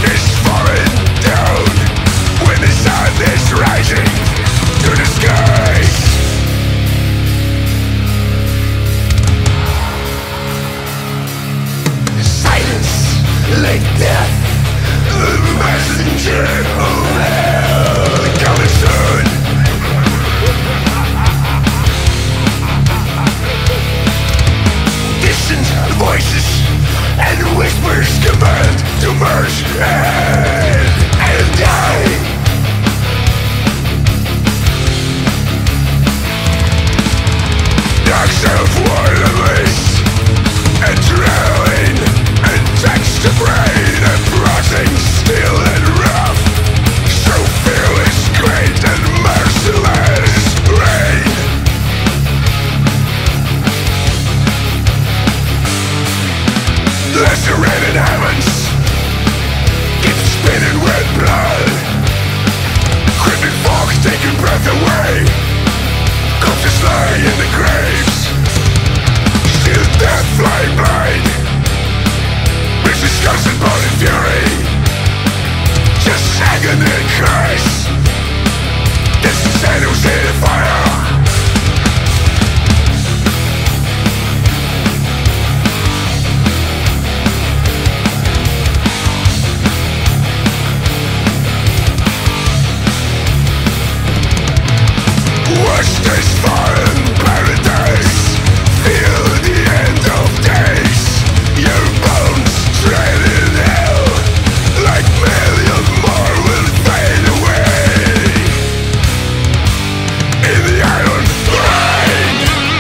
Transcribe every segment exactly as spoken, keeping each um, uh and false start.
is falling down when the sun is rising to the skies. Silence like death, the messenger of hell coming soon. Distant voices and whispers command to merge and, and die. Dark self-war unleashed, adrenaline attacks the brain and rotting steel and rough. So fearless, great and merciless reign. Lacerated heavens keep spinning with blood. Cryptic fog taking breath away. Corpses lie in the graves. Still death flying blind. Vicious scars and burning fury. Just agony and cries. Distant shadows in the fire. Watch this fallen paradise. Feel the end of days. Your bones tread in hell. Like million more will fade away in the iron rain.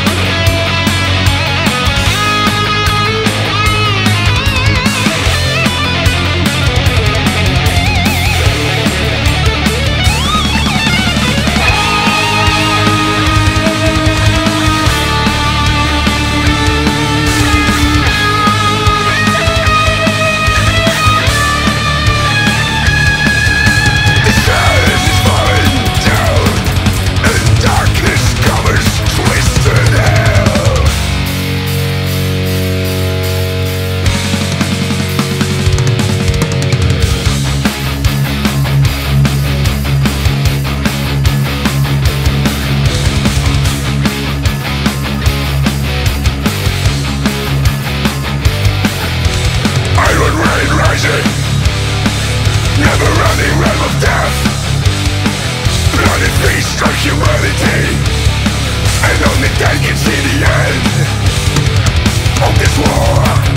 Never running realm of death. Bloody feast on humanity, and only dead can see the end of this war.